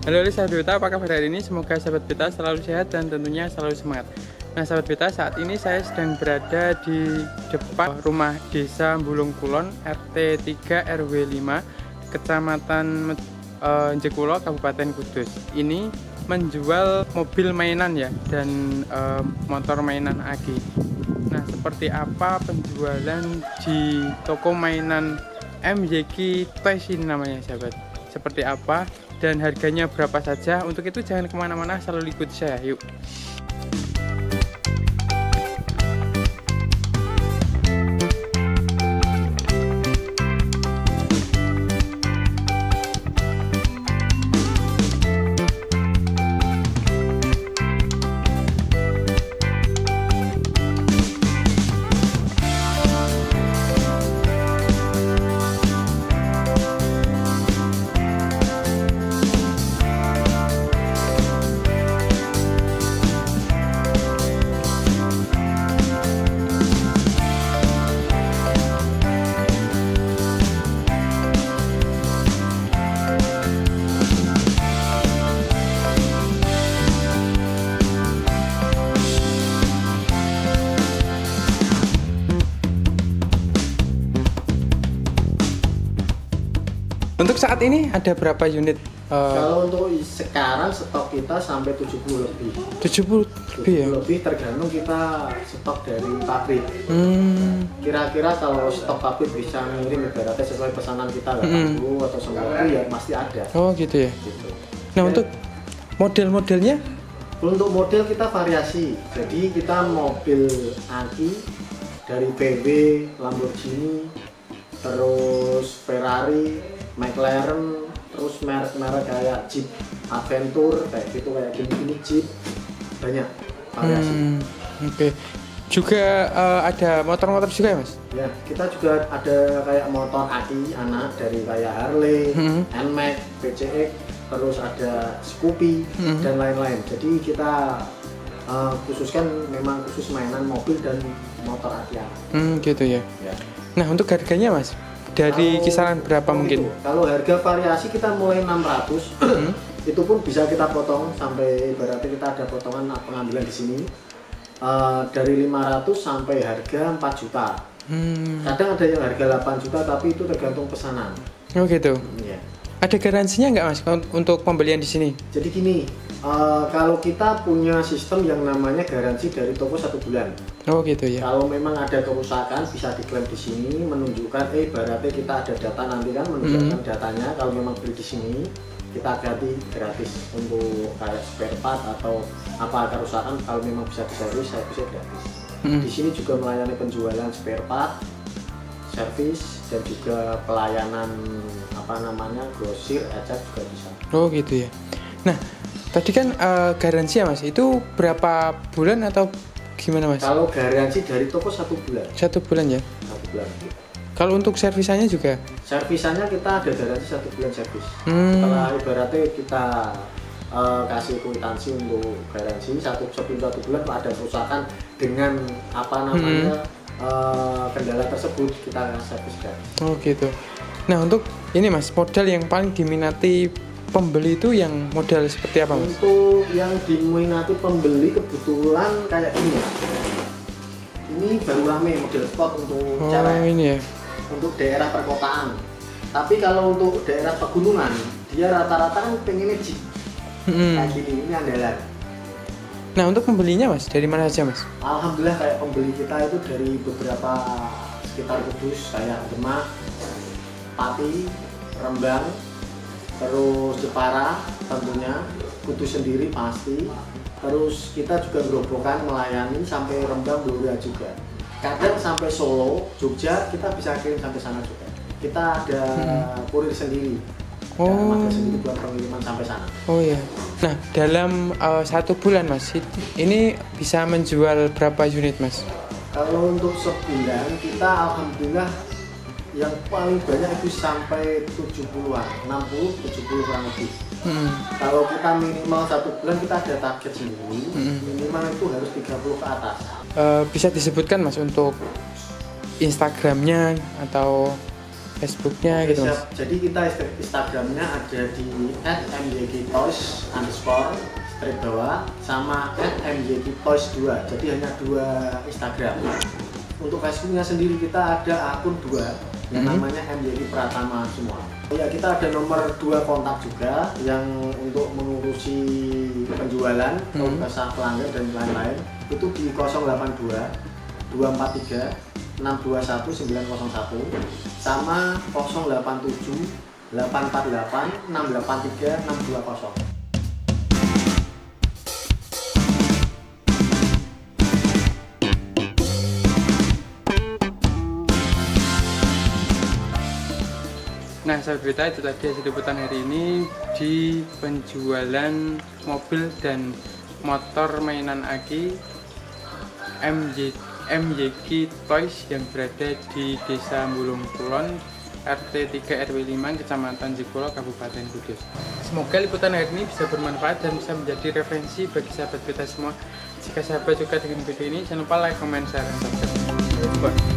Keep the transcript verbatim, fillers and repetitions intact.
Halo sahabat Beta, apa kabar hari ini? Semoga sahabat Beta selalu sehat dan tentunya selalu semangat. Nah sahabat Beta, saat ini saya sedang berada di depan rumah desa Bulung Kulon R T tiga R W lima Kecamatan uh, Jekulo, Kabupaten Kudus. Ini menjual mobil mainan ya, dan uh, motor mainan Agi. Nah seperti apa penjualan di toko mainan M Y K Toys ini namanya sahabat? Seperti apa dan harganya berapa saja? Untuk itu jangan kemana-mana, selalu ikuti saya, yuk. Untuk saat ini ada berapa unit? Uh, Kalau untuk sekarang stok kita sampai tujuh puluh lebih. tujuh puluh lebih ya? Lebih tergantung kita stok dari pabrik. Hmm. Kira-kira kalau stok pabrik bisa ngirim ibaratnya sesuai pesanan kita delapan puluh hmm. atau sembilan puluh ya pasti ada. Oh gitu ya. Gitu. Nah, ya. Untuk model-modelnya? Untuk model kita variasi. Jadi kita mobil Agi dari B M W, Lamborghini, terus Ferrari, McLaren, terus merek-merek kayak Jeep Adventure, kayak gitu, kayak gini-gini Jeep, banyak variasi. Hmm, Oke, okay. Juga uh, ada motor-motor juga ya mas? Ya, kita juga ada kayak motor Aki anak dari kayak Harley, hmm. N-Max, B C X, terus ada Scoopy hmm. dan lain-lain. Jadi kita uh, khususkan memang khusus mainan mobil dan motor Aki anak. Hmm, gitu ya. Ya. Nah untuk harganya mas? Dari kalau, kisaran berapa oh mungkin? Itu. Kalau harga variasi kita mulai enam ratus, hmm? itu pun bisa kita potong sampai berarti kita ada potongan pengambilan di sini uh, dari lima ratus sampai harga empat juta. Hmm. Kadang ada yang harga delapan juta tapi itu tergantung pesanan. Oh gitu. Ya. Ada garansinya nggak mas untuk pembelian di sini? Jadi gini, uh, kalau kita punya sistem yang namanya garansi dari toko satu bulan. Oh gitu ya. Kalau memang ada kerusakan bisa diklaim di sini, menunjukkan eh berarti kita ada data nanti kan menunjukkan hmm. datanya. Kalau memang beli di sini kita ganti gratis untuk kayak spare part atau apa kerusakan. Kalau memang bisa diservis, saya bisa gratis. Hmm. Di sini juga melayani penjualan spare part, servis dan juga pelayanan apa namanya grosir, ecer juga bisa. Oh gitu ya. Nah tadi kan uh, garansi ya mas, itu berapa bulan atau gimana mas? Kalau garansi dari toko satu bulan. Satu bulan ya? Satu bulan. Kalau untuk servisannya juga? Servisannya kita ada garansi satu bulan servis. Hmm. Setelah ibaratnya kita uh, kasih kwitansi untuk garansi satu sebelum satu bulan kalau ada kerusakan dengan apa namanya hmm. uh, kendala tersebut kita servis gratis. Oh gitu. Nah untuk ini mas, model yang paling diminati pembeli itu yang model seperti apa mas? Untuk yang diminati pembeli kebetulan kayak ini. Ini baru rame model sport untuk oh, cewek. Ini ya. Untuk daerah perkotaan. Tapi kalau untuk daerah pegunungan, dia rata-rata kan pengennya Jeep. Hmm. Kayak gini, ini andalan. Nah untuk pembelinya mas, dari mana saja mas? Alhamdulillah kayak pembeli kita itu dari beberapa sekitar Kudus kayak Demak, Pati, Rembang, terus Jepara tentunya, Kudus sendiri pasti. Terus kita juga gerobongan melayani sampai Rembang, Blora juga. Kadang sampai Solo, Jogja kita bisa kirim sampai sana juga. Kita ada hmm. kurir sendiri. Oh. Dan ada sendiri buat pengiriman sampai sana. Oh iya. Nah dalam uh, satu bulan mas, ini bisa menjual berapa unit mas? Kalau untuk sebulan kita alhamdulillah yang paling banyak itu sampai tujuh puluhan, enam puluh, tujuh puluh kurang lebih. Hmm. Kalau kita minimal satu bulan kita ada target sendiri, hmm. minimal itu harus tiga puluh ke atas. Uh, bisa disebutkan mas untuk Instagramnya atau Facebooknya gitu Mas. Jadi kita Instagramnya ada di at m y k toys underscore strip bawah sama at m y k toys dua. Jadi hanya dua Instagram. Untuk Facebooknya sendiri kita ada akun dua yang hmm. namanya M Y K Pratama semua. Ya, kita ada nomor dua kontak juga yang untuk mengurusi penjualan, hmm. jasa pelanggan dan lain-lain. Itu di nol delapan dua dua empat tiga enam dua satu sembilan nol satu sama nol delapan tujuh delapan empat delapan enam delapan tiga enam dua nol. Nah, sahabat berita, itu tadi hasil liputan hari ini di penjualan mobil dan motor mainan aki M Y K Toys yang berada di Desa Mbulung Kulon, R T tiga R W lima, Kecamatan Jekulo, Kabupaten Kudus. Semoga liputan hari ini bisa bermanfaat dan bisa menjadi referensi bagi sahabat kita semua. Jika sahabat suka dengan video ini, jangan lupa like, comment, share, dan subscribe.